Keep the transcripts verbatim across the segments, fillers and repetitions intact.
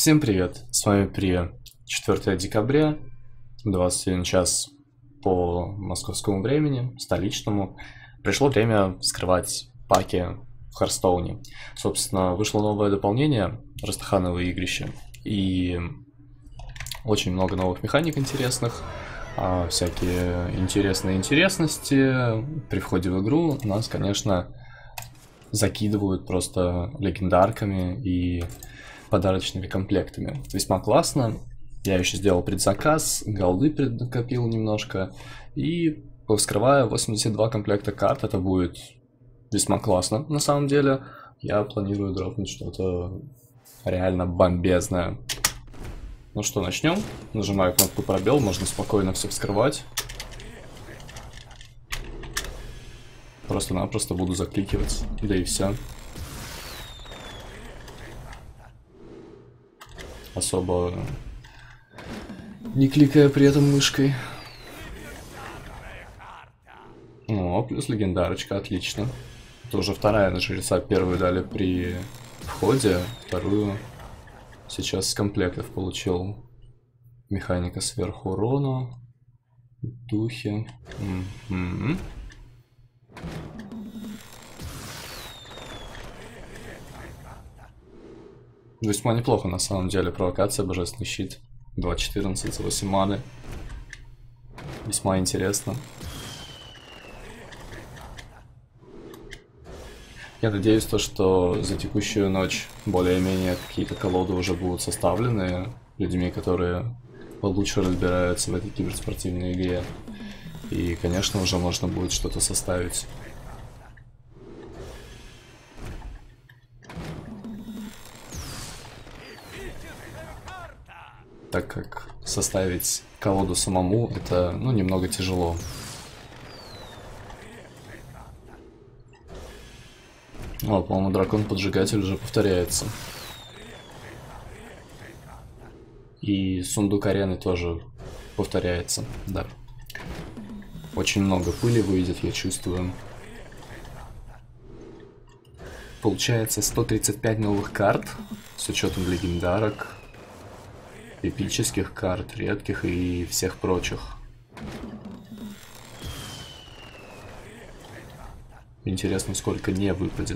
Всем привет! С вами Прия. четвёртое декабря, двадцать один час по московскому времени, столичному. Пришло время вскрывать паки в Харстоуне. Собственно, вышло новое дополнение, Растахановое игрище, и очень много новых механик интересных, а всякие интересные интересности. При входе в игру нас, конечно, закидывают просто легендарками и подарочными комплектами. Весьма классно. Я еще сделал предзаказ, голды преднакопил немножко. И вскрывая восемьдесят два комплекта карт, это будет весьма классно. На самом деле, я планирую дропнуть что-то реально бомбезное. Ну что, начнем. Нажимаю кнопку пробел, можно спокойно все вскрывать. Просто-напросто буду закликивать, да и все. Особо не кликая при этом мышкой. О, плюс легендарочка, отлично. Это уже вторая на жреца. Первую дали при входе, вторую сейчас с комплектов получил. Механика сверху урона, духи. М-м-м. Весьма неплохо на самом деле. Провокация, божественный щит. два четырнадцать за восемь маны. Весьма интересно. Я надеюсь, то, что за текущую ночь более-менее какие-то колоды уже будут составлены людьми, которые получше разбираются в этой киберспортивной игре. И, конечно, уже можно будет что-то составить. Так как составить колоду самому это, ну, немного тяжело. О, по-моему, дракон-поджигатель уже повторяется. И сундук арены тоже повторяется, да. Очень много пыли выйдет, я чувствую. Получается сто тридцать пять новых карт с учетом легендарок, эпических карт, редких и всех прочих. Интересно, сколько не выпадет.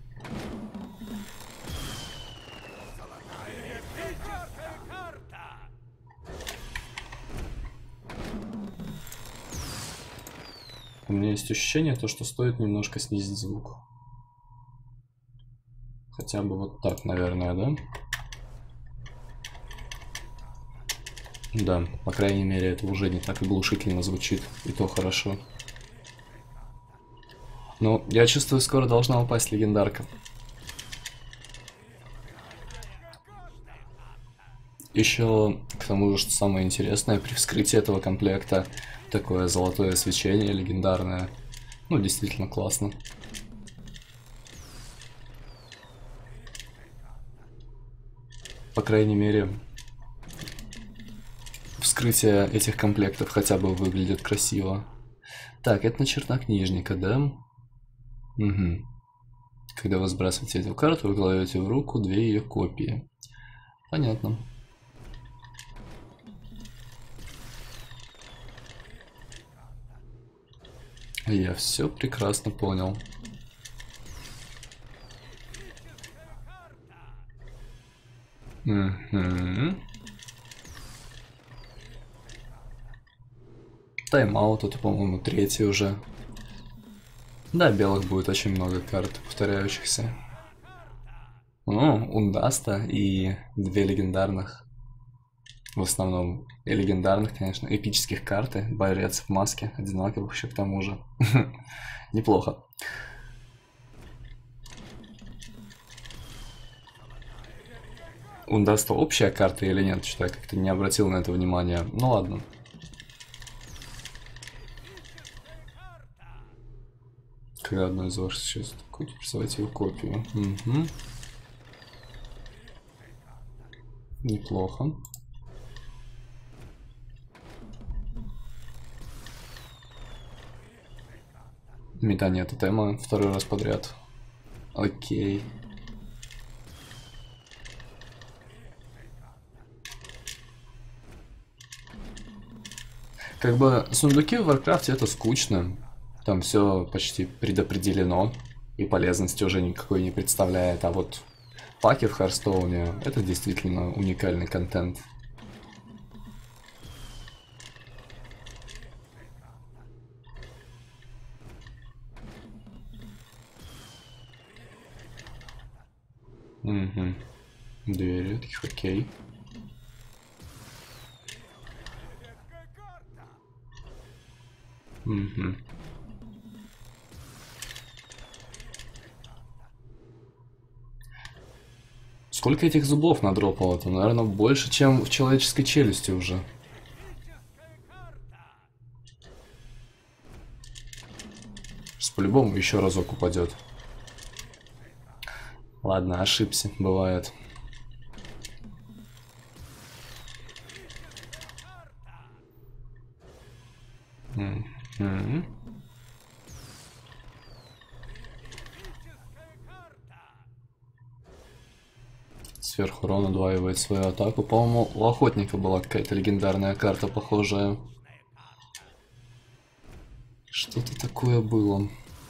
У меня есть ощущение, то, что стоит немножко снизить звук. Хотя бы вот так, наверное, да? Да, по крайней мере, это уже не так оглушительно звучит, и то хорошо. Ну, я чувствую, скоро должна упасть легендарка. Еще, к тому же, что самое интересное, при вскрытии этого комплекта такое золотое свечение легендарное. Ну, действительно классно. По крайней мере, вскрытие этих комплектов хотя бы выглядит красиво. Так, это на чернокнижника, да? Угу. Когда вы сбрасываете эту карту, вы кладете в руку две ее копии. Понятно. Я все прекрасно понял. Угу. Тайм-аут, это, по-моему, третий уже. Да, белых будет очень много карт, повторяющихся. О, Ундаста и две легендарных. В основном и легендарных, конечно, эпических карты. Борец в маске, одинаковых еще к тому же. Неплохо. Ундаста общая карта или нет? Что-то я как-то не обратил на это внимания. Ну ладно. Когда одно из ваших сейчас такой, присылайте его копию. Угу. Неплохо. Метание тотема второй раз подряд. Окей. Как бы сундуки в Варкрафте это скучно. Там все почти предопределено. И полезности уже никакой не представляет. А вот паки в Харстоуне это действительно уникальный контент. Угу. Две редких, окей. Угу. Сколько этих зубов надропало? Это, наверное, больше, чем в человеческой челюсти уже. По-любому еще разок упадет. Ладно, ошибся, бывает. Mm-hmm. Сверхурон удваивает свою атаку. По-моему, у охотника была какая-то легендарная карта похожая. Что-то такое было.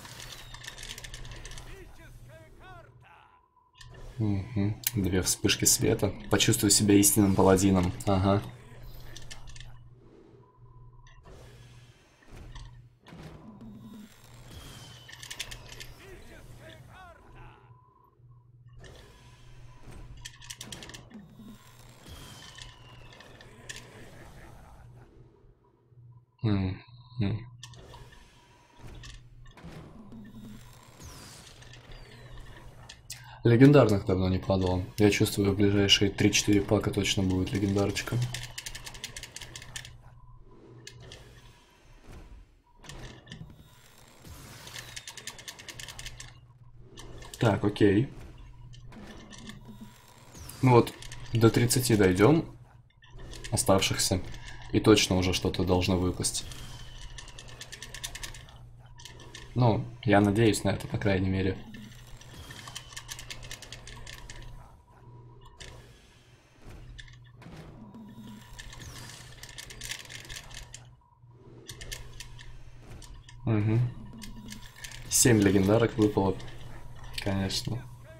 Угу. Две вспышки света. Почувствую себя истинным паладином. Ага. Угу. Легендарных давно не падало. Я чувствую, в ближайшие три-четыре пака точно будет легендарочка. Так, окей. Ну вот, до тридцати дойдем. Оставшихся. И точно уже что-то должно выпасть. Ну, я надеюсь на это, по крайней мере. Угу. Семь легендарок выпало. Конечно.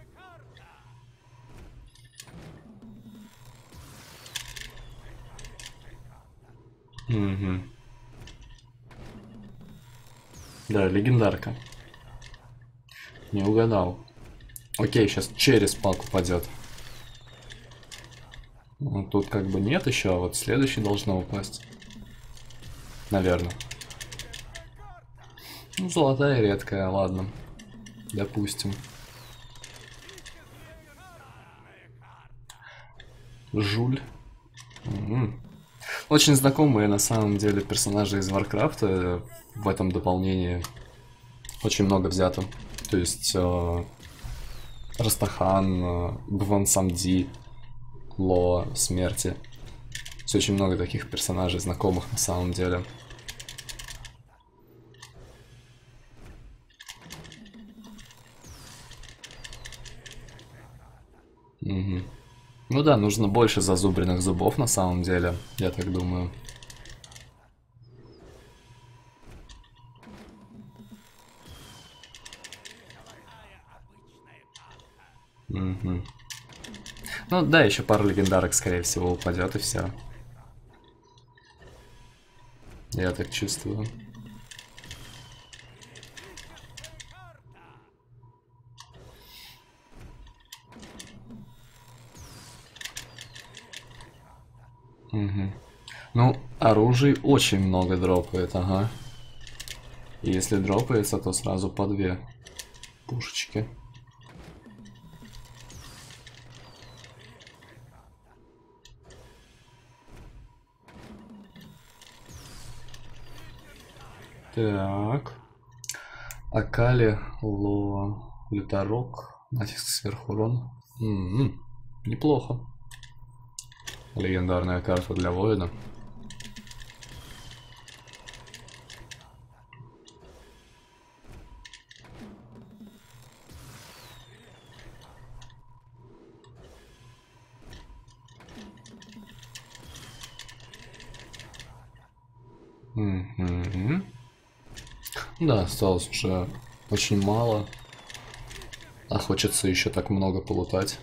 Угу. Да, легендарка. Не угадал. Окей, сейчас через пак упадет. Ну, тут как бы нет еще, а вот следующий должно упасть. Наверное. Ну, золотая редкая, ладно. Допустим. Жуль. Угу. Очень знакомые на самом деле персонажи из Варкрафта в этом дополнении. Очень много взято. То есть э, Растахан, э, Гвансамди, Ло, Смерти. Все очень много таких персонажей знакомых на самом деле. Угу. Ну да, нужно больше зазубренных зубов на самом деле, я так думаю. Угу. Ну да, еще пару легендарок, скорее всего, упадет и все. Я так чувствую. Угу. Ну, оружий очень много дропает, ага. И если дропается, то сразу по две пушечки. Так. Акали, Ло, Люторок, натиск сверху урон. М-м-м. Неплохо. Легендарная карта для воина. Да, осталось уже очень мало. А хочется еще так много полутать.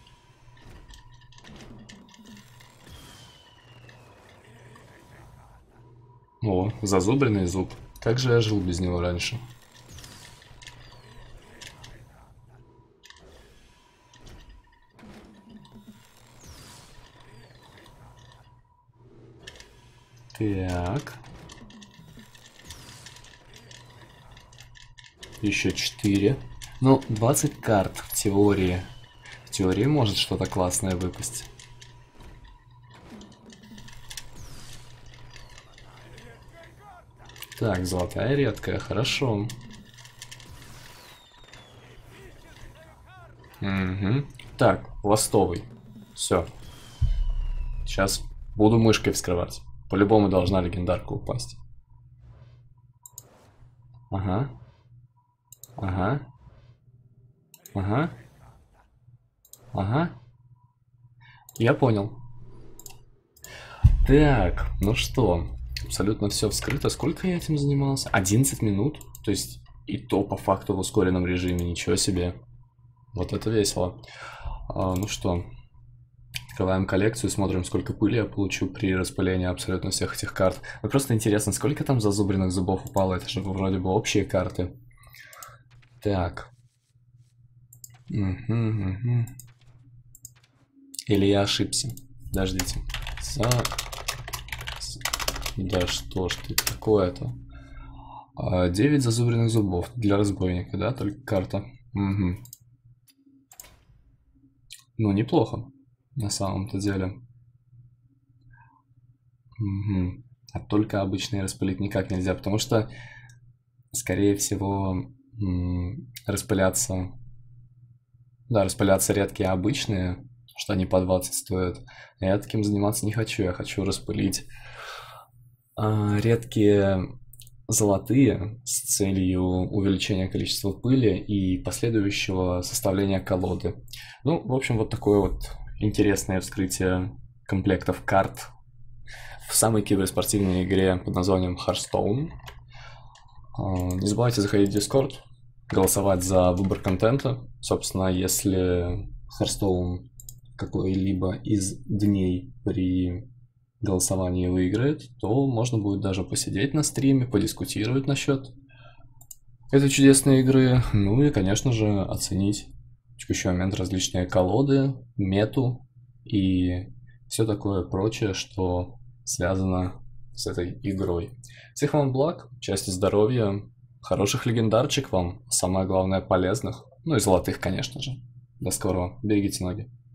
О, зазубренный зуб. Как же я жил без него раньше? Так. Еще четыре. Ну, двадцать карт в теории. В теории может что-то классное выпасть. Так, золотая редкая, хорошо. Угу. Так, ластовый. Все. Сейчас буду мышкой вскрывать. По-любому должна легендарка упасть. Ага. Ага. Ага. Ага. Я понял. Так, ну что, абсолютно все вскрыто. Сколько я этим занимался? одиннадцать минут. То есть и то по факту в ускоренном режиме. Ничего себе. Вот это весело. А, ну что, открываем коллекцию, смотрим, сколько пыли я получу при распылении абсолютно всех этих карт. Ну, просто интересно, сколько там зазубренных зубов упало? Это же вроде бы общие карты. Так. Угу, угу. Или я ошибся? Подождите. За... Да что ж тут такое-то? девять зазубренных зубов для разбойника, да? Только карта. Угу. Ну, неплохо. На самом-то деле. Угу. А только обычные распылить никак нельзя, потому что, скорее всего, распыляться... Да, распыляться редкие обычные, что они по двадцать стоят. Я таким заниматься не хочу, я хочу распылить а, редкие золотые с целью увеличения количества пыли и последующего составления колоды. Ну, в общем, вот такое вот интересное вскрытие комплектов карт в самой киберспортивной игре под названием Hearthstone. Не забывайте заходить в Discord, голосовать за выбор контента. Собственно, если Hearthstone какой-либо из дней при голосовании выиграет, то можно будет даже посидеть на стриме, подискутировать насчет этой чудесной игры. Ну и, конечно же, оценить в текущий момент различные колоды, мету и все такое прочее, что связано с этой игрой. Всех вам благ, счастья, здоровья, хороших легендарчик вам, самое главное полезных, ну и золотых, конечно же. До скорого, берегите ноги.